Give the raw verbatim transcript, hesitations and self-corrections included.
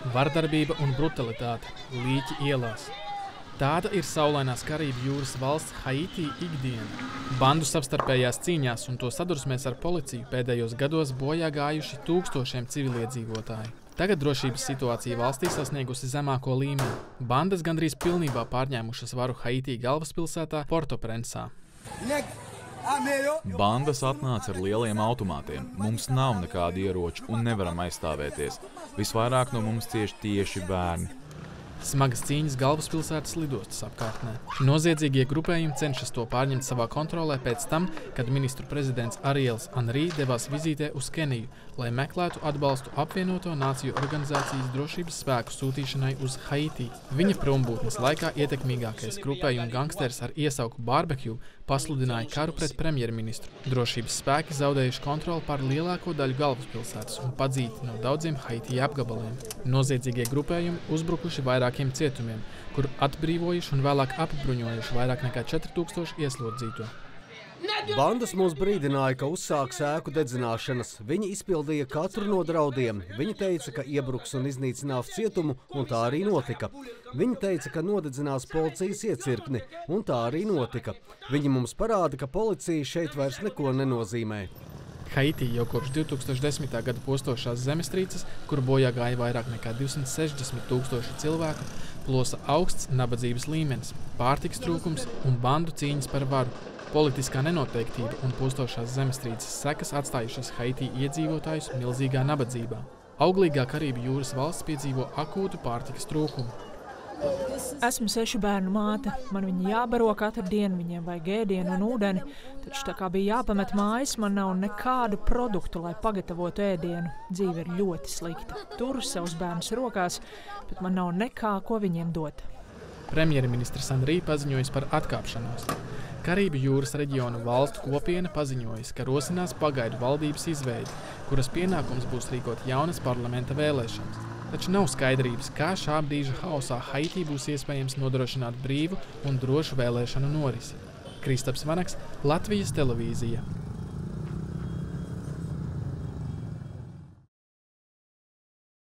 Vardarbība un brutalitāte līķi ielās. Tāda ir saulainās Karību jūras valsts Haitī ikdiena. Bandu savstarpējās cīņās un to sadursmēs ar policiju pēdējos gados bojā gājuši tūkstošiem civiliedzīvotāju. Tagad drošības situācija valstī sasniegusi zemāko līmeni. Bandas gandrīz pilnībā pārņēmušas varu Haitī galvaspilsētā Porto-Prensā. Bandas atnāca ar lieliem automātiem. Mums nav nekādi ieroči un nevaram aizstāvēties. Visvairāk no mums cieši tieši bērni. Smagas cīņas galvaspilsētas lidostas apkārtnē. Noziedzīgie grupējumi cenšas to pārņemt savā kontrolē pēc tam, kad ministru prezidents Ariels Henry devās vizītē uz Keniju, lai meklētu atbalstu apvienoto nāciju organizācijas drošības spēku sūtīšanai uz Haitī. Viņa prombūtnes laikā ietekmīgākais grupējuma gangsters ar iesauku Barbecue pasludināja karu pret premjerministru. Drošības spēki zaudējuši kontroli pār lielāko daļu galvaspilsētas un padzīti no daudziem Haitī apgabaliem. Noziedzīgie grupējumi uzbrukuši vairākiem cietumiem, kur atbrīvojuši un vēlāk apbruņojuši vairāk nekā četri tūkstoši ieslodzīto. Bandas mūs brīdināja, ka uzsāks ēku dedzināšanas. Viņi izpildīja katru no draudiem. Viņi teica, ka iebruks un iznīcinās cietumu, un tā arī notika. Viņi teica, ka nodedzinās policijas iecirkni, un tā arī notika. Viņi mums parāda, ka policija šeit vairs neko nenozīmē. Haitī jau kopš divi tūkstoši desmitā gada postošās zemestrīces, kur bojā gāja vairāk nekā divsimt sešdesmit tūkstoši cilvēku, plosa augsts nabadzības līmenis, pārtikas trūkums un bandu cīņas par varu. Politiskā nenoteiktība un postošās zemestrīces sekas atstājušas Haitī iedzīvotājus milzīgā nabadzībā. Auglīgā Karību jūras valsts piedzīvo akūtu pārtikas trūkumu. Esmu sešu bērnu māte. Man viņi jābaro katru dienu, viņiem vajag ēdienu un ūdeni, taču tā kā bija jāpamet mājas, man nav nekādu produktu, lai pagatavotu ēdienu. Dzīve ir ļoti slikta. Turu savus bērnus rokās, bet man nav nekā, ko viņiem dot. Premjerministrs Henry paziņojis par atkāpšanos. Karību jūras reģionu valstu kopiena paziņojas, ka rosinās pagaidu valdības izveidi, kuras pienākums būs rīkot jaunas parlamenta vēlēšanas. Taču nav skaidrības, kā šā brīža haosā Haitī būs iespējams nodrošināt brīvu un drošu vēlēšanu norisi. Kristaps Vanaks, Latvijas televīzija.